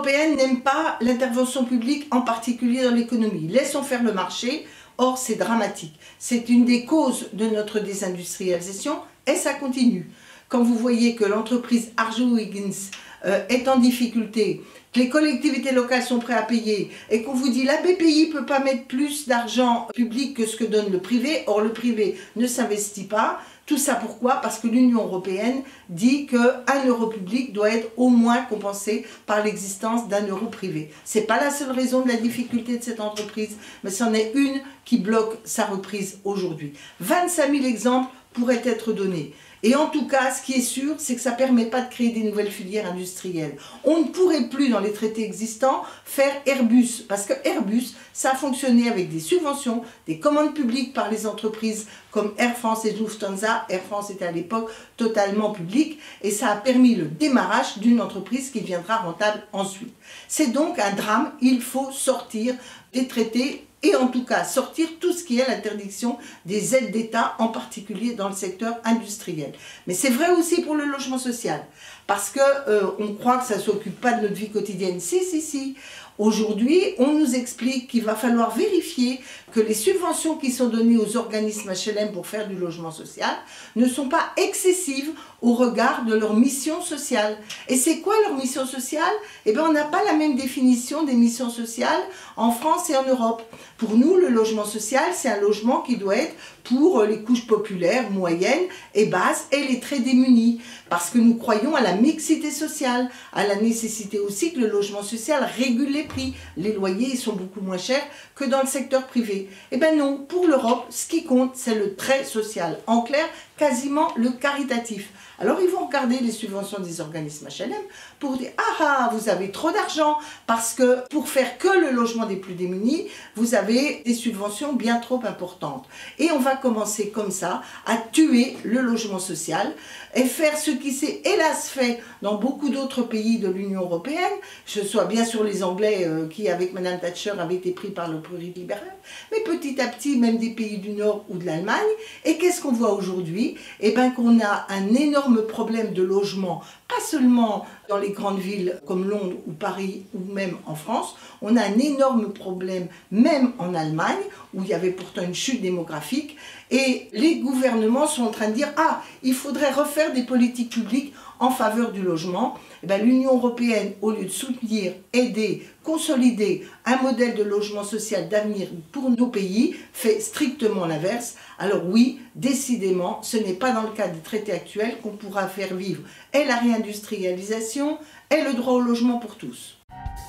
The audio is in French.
européenne n'aime pas l'intervention publique, en particulier dans l'économie. Laissons faire le marché. Or, c'est dramatique. C'est une des causes de notre désindustrialisation et ça continue. Quand vous voyez que l'entreprise Arjowiggins est en difficulté, que les collectivités locales sont prêtes à payer et qu'on vous dit la BPI ne peut pas mettre plus d'argent public que ce que donne le privé, or le privé ne s'investit pas. Tout ça pourquoi? Parce que l'Union européenne dit qu'un euro public doit être au moins compensé par l'existence d'un euro privé. Ce n'est pas la seule raison de la difficulté de cette entreprise, mais c'en est une qui bloque sa reprise aujourd'hui. 25 000 exemples pourraient être donnés. Et en tout cas, ce qui est sûr, c'est que ça ne permet pas de créer des nouvelles filières industrielles. On ne pourrait plus, dans les traités existants, faire Airbus. Parce que Airbus, ça a fonctionné avec des subventions, des commandes publiques par les entreprises comme Air France et Lufthansa. Air France était à l'époque totalement publique. Et ça a permis le démarrage d'une entreprise qui deviendra rentable ensuite. C'est donc un drame. Il faut sortir des traités et en tout cas sortir tout ce qui est l'interdiction des aides d'État, en particulier dans le secteur industriel. Mais c'est vrai aussi pour le logement social, parce qu'on croit que ça ne s'occupe pas de notre vie quotidienne. Si. Aujourd'hui, on nous explique qu'il va falloir vérifier que les subventions qui sont données aux organismes HLM pour faire du logement social ne sont pas excessives au regard de leur mission sociale. Et c'est quoi leur mission sociale? Eh bien, on n'a pas la même définition des missions sociales en France et en Europe. Pour nous, le logement social, c'est un logement qui doit être pour les couches populaires, moyennes et basses et les très démunis. Parce que nous croyons à la mixité sociale, à la nécessité aussi que le logement social régule les prix. Les loyers sont beaucoup moins chers que dans le secteur privé. Eh bien non, pour l'Europe, ce qui compte, c'est le très social. En clair, quasiment le caritatif. Alors ils vont regarder les subventions des organismes HLM pour dire « Ah, vous avez trop d'argent parce que pour faire que le logement des plus démunis, vous avez des subventions bien trop importantes. » Et on va commencer comme ça à tuer le logement social et faire ce qui s'est hélas fait dans beaucoup d'autres pays de l'Union européenne, ce soit bien sûr les Anglais qui avec Mme Thatcher avaient été pris par le pluralibéral, mais petit à petit même des pays du Nord ou de l'Allemagne. Et qu'est-ce qu'on voit aujourd'hui? Eh bien qu'on a un énorme problème de logement, pas seulement dans les grandes villes comme Londres ou Paris ou même en France, on a un énorme problème même en Allemagne où il y avait pourtant une chute démographique et les gouvernements sont en train de dire « Ah, il faudrait refaire des politiques publiques en faveur du logement ». Eh bien, l'Union européenne, au lieu de soutenir, aider, consolider un modèle de logement social d'avenir pour nos pays, fait strictement l'inverse. Alors oui, décidément, ce n'est pas dans le cadre des traités actuels qu'on pourra faire vivre et la réindustrialisation et le droit au logement pour tous.